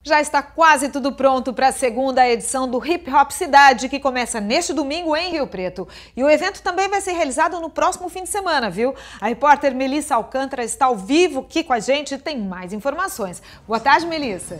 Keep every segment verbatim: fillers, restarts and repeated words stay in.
Já está quase tudo pronto para a segunda edição do Hip Hop Cidade, que começa neste domingo em Rio Preto. E o evento também vai ser realizado no próximo fim de semana, viu? A repórter Melissa Alcântara está ao vivo aqui com a gente e tem mais informações. Boa tarde, Melissa.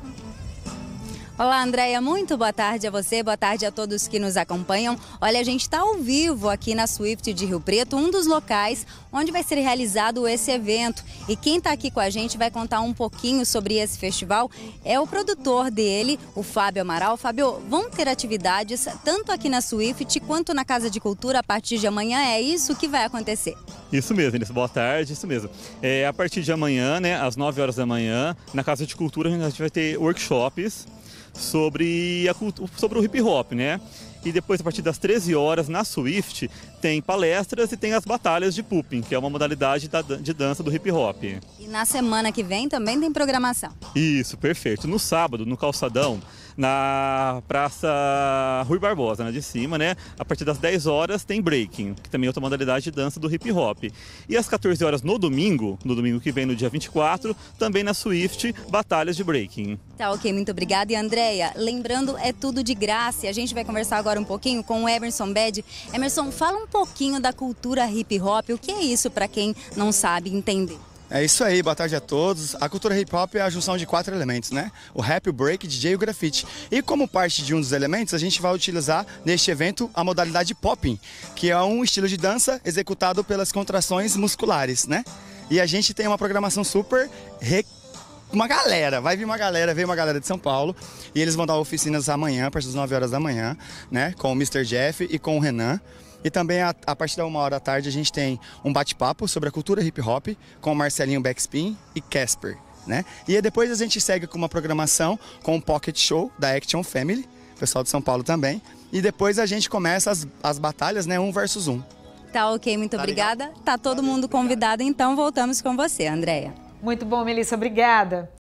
Olá, Andréia, muito boa tarde a você, boa tarde a todos que nos acompanham. Olha, a gente está ao vivo aqui na Swift de Rio Preto, um dos locais onde vai ser realizado esse evento. E quem está aqui com a gente vai contar um pouquinho sobre esse festival é o produtor dele, o Fábio Amaral. Fábio, vão ter atividades tanto aqui na Swift quanto na Casa de Cultura a partir de amanhã, é isso que vai acontecer? Isso mesmo, Inês, boa tarde, isso mesmo. É, a partir de amanhã, né, às nove horas da manhã, na Casa de Cultura a gente vai ter workshops sobre, a, sobre o hip hop, né? E depois, a partir das treze horas, na Swift, tem palestras e tem as batalhas de pooping, que é uma modalidade da, de dança do hip hop. E na semana que vem também tem programação? Isso, perfeito. No sábado, no Calçadão, na Praça Rui Barbosa, na de cima, né? A partir das dez horas tem breaking, que também é outra modalidade de dança do hip hop. E às quatorze horas no domingo, no domingo que vem, no dia vinte e quatro, também na Swift, batalhas de breaking. Tá, ok, muito obrigada. E Andréia, lembrando, é tudo de graça. E a gente vai conversar agora um pouquinho com o Emerson Bed. Emerson, fala um pouquinho da cultura hip hop. O que é isso para quem não sabe entender? É isso aí, boa tarde a todos. A cultura hip hop é a junção de quatro elementos, né? O rap, o break, o D J e o grafite. E como parte de um dos elementos, a gente vai utilizar neste evento a modalidade popping, que é um estilo de dança executado pelas contrações musculares, né? E a gente tem uma programação super re... uma galera, vai vir uma galera, veio uma galera de São Paulo e eles vão dar oficinas amanhã, a partir das nove horas da manhã, né? Com o mister Jeff e com o Renan. E também a, a partir da uma hora da tarde a gente tem um bate-papo sobre a cultura hip hop com o Marcelinho Backspin e Casper, né? E depois a gente segue com uma programação com o Pocket Show da Action Family, pessoal de São Paulo também. E depois a gente começa as, as batalhas, né? Um versus um. Tá ok, muito tá obrigada. Legal? Tá todo mundo convidado, então voltamos com você, Andréia. Muito bom, Melissa, obrigada.